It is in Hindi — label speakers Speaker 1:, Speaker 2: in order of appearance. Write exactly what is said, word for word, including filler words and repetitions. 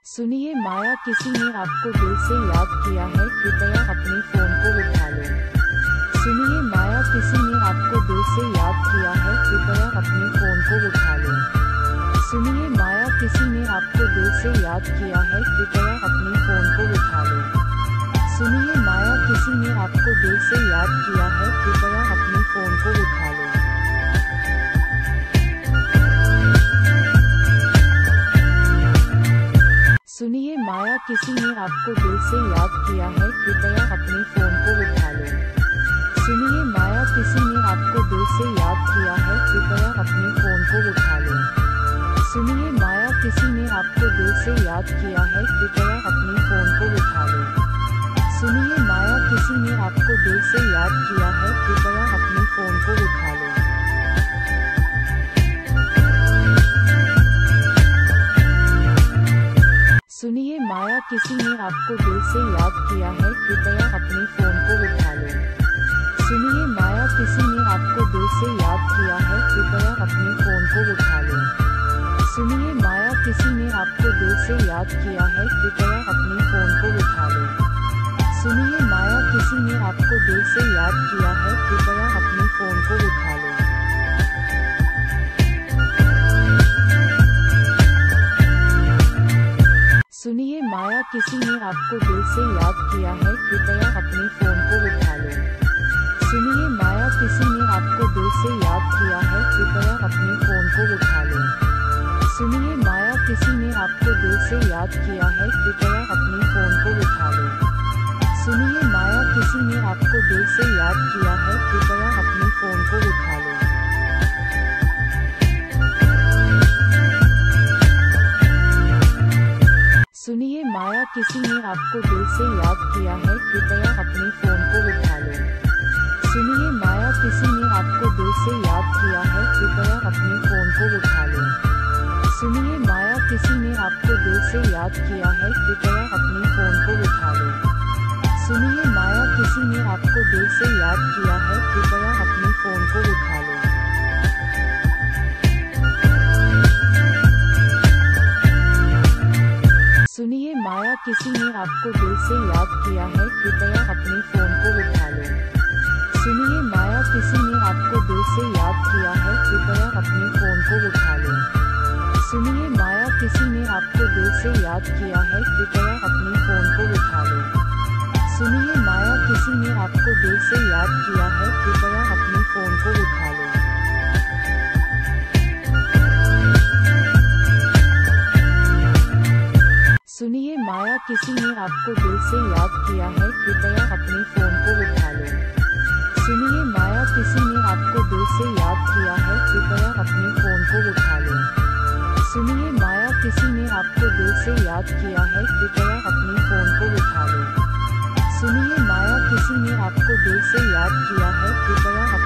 Speaker 1: सुनिए माया, किसी ने आपको दिल से याद किया है, कृपया अपने फोन को उठा लो। सुनिए माया, किसी ने आपको दिल से याद किया है, कृपया अपने फोन को उठा लो। सुनिए माया, किसी ने आपको दिल से याद किया है, कृपया अपने फोन को उठा लो। सुनिए माया, किसी ने आपको दिल से याद किया है, कृपया अपने फोन को उठा लो। सुनिए माया, किसी ने आपको दिल से याद किया है, कृपया अपने फोन को उठा लो। सुनिए माया, किसी ने आपको दिल से याद किया है, कृपया अपने फोन को उठा लो। सुनिए माया, किसी ने आपको दिल से याद किया है, कृपया अपने फोन को उठा लो। सुनिए माया, किसी ने आपको दिल से याद किया है, कृपया अपने फोन को उठा लो। सुनिए माया, किसी ने आपको दिल से याद किया है, कृपया अपने फोन को उठा लो। सुनिए माया, किसी ने आपको दिल से याद किया है, कृपया अपने फोन को उठा लो। सुनिए माया, किसी ने आपको दिल से याद किया है, कृपया अपने फोन को उठा लो। सुनिए माया, किसी ने आपको दिल से याद किया है, कृपया अपने फोन को उठा लो। सुनिए माया, किसी ने आपको दिल से याद किया है, कृपया अपने फोन को उठा लो। सुनिए माया, किसी ने आपको दिल से याद किया है, कृपया अपने फोन को उठा लो। सुनिए माया, किसी ने आपको दिल से याद किया है, कृपया अपने फोन को उठा लो। सुनिए माया, किसी ने आपको दिल से याद किया है, कृपया अपने फोन को उठा लो। सुनिए माया, किसी ने आपको दिल से याद किया है, कृपया अपने फोन को उठा लो। सुनिए माया, किसी ने आपको दिल से याद किया है, कृपया अपने फोन को उठा लो। सुनिए माया, किसी ने आपको दिल से याद किया है, कृपया अपने फोन को उठा लो। सुनिए माया, किसी ने आपको दिल से याद किया है, कृपया अपने फोन को उठा लो। सुनिए माया, किसी ने आपको दिल से याद किया है, कृपया अपने फोन को उठा लो। सुनिए माया, किसी ने आपको दिल से याद किया है, कृपया अपने फोन को उठा लो। सुनिए माया, किसी ने आपको दिल से याद किया है, कृपया अपने फोन को उठा लो। सुनिए माया, किसी ने आपको दिल से याद किया है, कृपया अपने फोन को उठा लो। सुनिए माया, किसी ने आपको दिल से याद किया है, कृपया अपने फोन को उठा लो। सुनिए माया, किसी ने आपको दिल से याद किया है, कृपया अपने फोन को उठा लो। सुनिए माया, किसी ने आपको दिल से याद किया है, कृपया अपने फोन को उठा लो। सुनिए माया, किसी ने आपको दिल से याद किया है, कृपया